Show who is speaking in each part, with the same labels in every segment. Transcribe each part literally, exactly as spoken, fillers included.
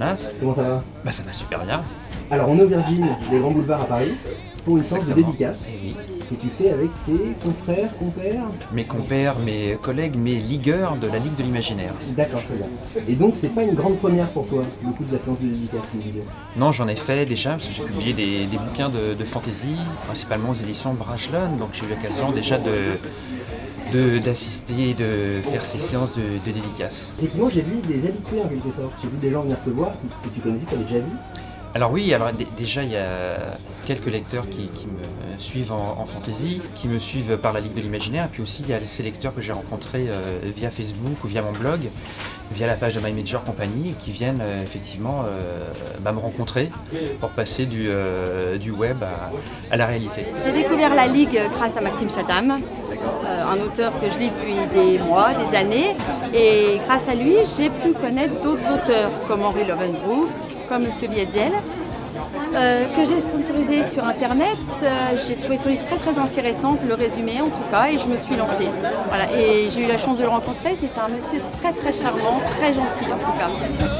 Speaker 1: Jonas.
Speaker 2: Comment ça va?
Speaker 1: Bah ça va super bien.
Speaker 2: Alors on est au Virgin, des grands boulevards à Paris, pour une sorte de dédicace
Speaker 1: Oui.
Speaker 2: que tu fais avec tes confrères, compères.
Speaker 1: Mes compères, mes collègues, mes ligueurs de la Ligue de l'Imaginaire.
Speaker 2: D'accord, très bien. Et donc c'est pas une grande première pour toi, le coup de la séance de dédicace, tu me disais.
Speaker 1: Non, j'en ai fait déjà, parce que j'ai publié des, des bouquins de, de fantasy, principalement aux éditions Brajlon, donc j'ai eu l'occasion déjà de d'assister, de, de faire ces séances de, de dédicaces.
Speaker 2: Effectivement, j'ai vu des habitués en quelque sorte. J'ai vu des gens venir te voir que, que tu connaissais, que tu avais déjà vu.
Speaker 1: Alors oui, alors déjà il y a quelques lecteurs qui, qui me suivent en, en fantasy, qui me suivent par la Ligue de l'Imaginaire, et puis aussi il y a ces lecteurs que j'ai rencontrés euh, via Facebook ou via mon blog, via la page de My Major Company, et qui viennent euh, effectivement euh, bah, me rencontrer pour passer du, euh, du web à, à la réalité.
Speaker 3: J'ai découvert la Ligue grâce à Maxime Chatham, euh, un auteur que je lis depuis des mois, des années, et grâce à lui j'ai pu connaître d'autres auteurs comme Henri Lovenbroek, comme Monsieur Lietzel, euh, que j'ai sponsorisé sur internet. Euh, j'ai trouvé son livre très très intéressant, le résumé en tout cas, et je me suis lancée. Voilà. Et j'ai eu la chance de le rencontrer, c'est un monsieur très très charmant, très gentil en tout cas.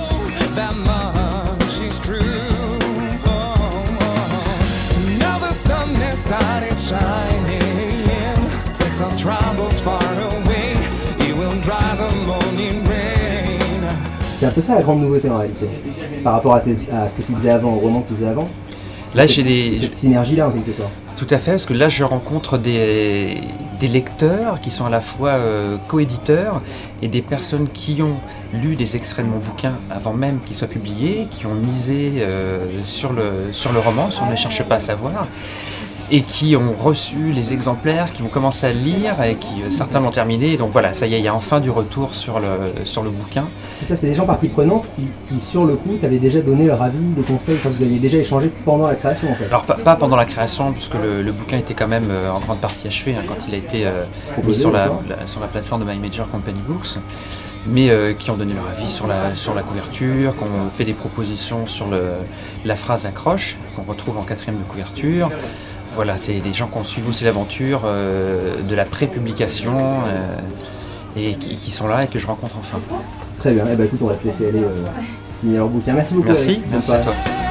Speaker 2: C'est un peu ça la grande nouveauté en réalité, par rapport à, tes, à ce que tu faisais avant, au roman que tu faisais avant.
Speaker 1: Là, j'ai des...
Speaker 2: cette synergie-là en quelque sorte.
Speaker 1: Tout à fait, parce que là je rencontre des, des lecteurs qui sont à la fois euh, coéditeurs et des personnes qui ont lu des extraits de mon bouquin avant même qu'il soit publié, qui ont misé euh, sur, le, sur le roman, si on ne cherche pas à savoir, et qui ont reçu les exemplaires, qui ont commencé à le lire et qui euh, certains l'ont terminé. Donc voilà, ça y est, il y a enfin du retour sur le, sur le bouquin.
Speaker 2: C'est ça, c'est des gens partie prenante qui, qui sur le coup t'avaient déjà donné leur avis, des conseils, quand vous aviez déjà échangé pendant la création en fait.
Speaker 1: Alors pas, pas pendant la création, puisque le, le bouquin était quand même euh, en grande partie achevé hein, quand il a été euh, mis sur la, la, sur la plateforme de My Major Company Books, mais euh, qui ont donné leur avis sur la, sur la couverture, qui ont fait des propositions sur le, la phrase accroche qu'on retrouve en quatrième de couverture. Voilà, c'est des gens qui ont suivi aussi l'aventure euh, de la pré-publication euh, et qui, qui sont là et que je rencontre enfin.
Speaker 2: Très bien, eh ben, écoute, on va te laisser aller euh, signer leur bouquin. Merci beaucoup.
Speaker 1: Merci,
Speaker 2: Eric.
Speaker 1: merci à toi.